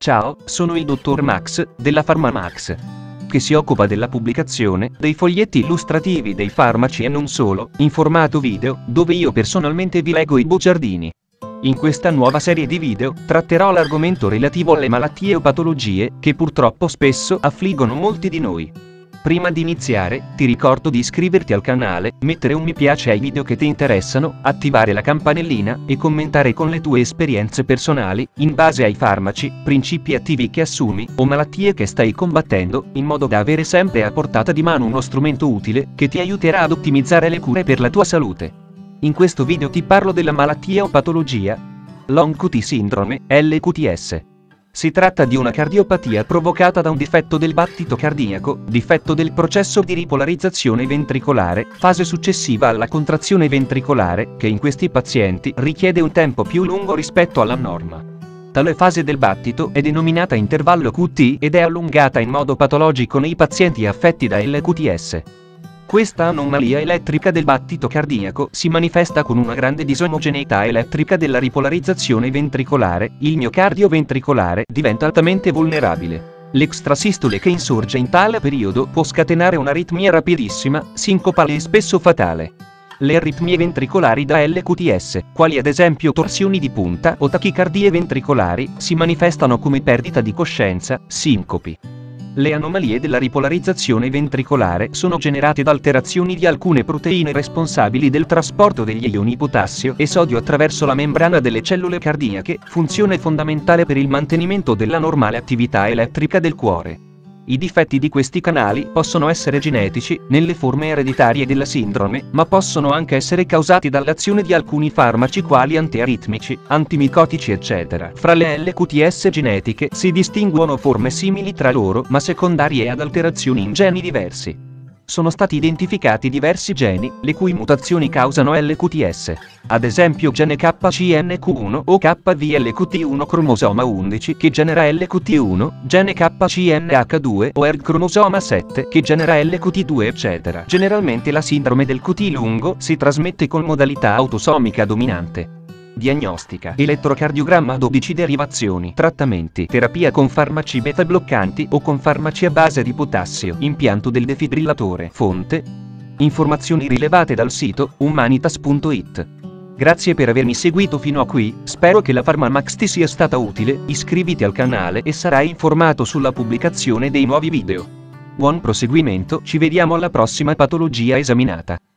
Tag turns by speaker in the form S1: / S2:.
S1: Ciao, sono il dottor Max, della PharmaMax, che si occupa della pubblicazione dei foglietti illustrativi dei farmaci e non solo, in formato video, dove io personalmente vi leggo i bugiardini. In questa nuova serie di video, tratterò l'argomento relativo alle malattie o patologie, che purtroppo spesso affliggono molti di noi. Prima di iniziare, ti ricordo di iscriverti al canale, mettere un mi piace ai video che ti interessano, attivare la campanellina e commentare con le tue esperienze personali, in base ai farmaci, principi attivi che assumi, o malattie che stai combattendo, in modo da avere sempre a portata di mano uno strumento utile, che ti aiuterà ad ottimizzare le cure per la tua salute. In questo video ti parlo della malattia o patologia Long QT Syndrome, LQTS. Si tratta di una cardiopatia provocata da un difetto del battito cardiaco, difetto del processo di ripolarizzazione ventricolare, fase successiva alla contrazione ventricolare, che in questi pazienti richiede un tempo più lungo rispetto alla norma. Tale fase del battito è denominata intervallo QT ed è allungata in modo patologico nei pazienti affetti da LQTS. Questa anomalia elettrica del battito cardiaco si manifesta con una grande disomogeneità elettrica della ripolarizzazione ventricolare, il miocardio ventricolare diventa altamente vulnerabile. L'extrasistole che insorge in tale periodo può scatenare un'aritmia rapidissima, sincopale e spesso fatale. Le aritmie ventricolari da LQTS, quali ad esempio torsioni di punta o tachicardie ventricolari, si manifestano come perdita di coscienza, sincopi. Le anomalie della ripolarizzazione ventricolare sono generate da alterazioni di alcune proteine responsabili del trasporto degli ioni potassio e sodio attraverso la membrana delle cellule cardiache, funzione fondamentale per il mantenimento della normale attività elettrica del cuore. I difetti di questi canali possono essere genetici, nelle forme ereditarie della sindrome, ma possono anche essere causati dall'azione di alcuni farmaci quali antiaritmici, antimicotici eccetera. Fra le LQTS genetiche si distinguono forme simili tra loro ma secondarie ad alterazioni in geni diversi. Sono stati identificati diversi geni, le cui mutazioni causano LQTS. Ad esempio gene KCNQ1 o KVLQT1 cromosoma 11 che genera LQT1, gene KCNH2 o ERG cromosoma 7 che genera LQT2 eccetera. Generalmente la sindrome del QT lungo si trasmette con modalità autosomica dominante. Diagnostica: elettrocardiogramma, 12 derivazioni, trattamenti, terapia con farmaci beta bloccanti o con farmaci a base di potassio, impianto del defibrillatore. Fonte: informazioni rilevate dal sito humanitas.it. Grazie per avermi seguito fino a qui, spero che la PharmaMax ti sia stata utile, iscriviti al canale e sarai informato sulla pubblicazione dei nuovi video. Buon proseguimento, ci vediamo alla prossima patologia esaminata.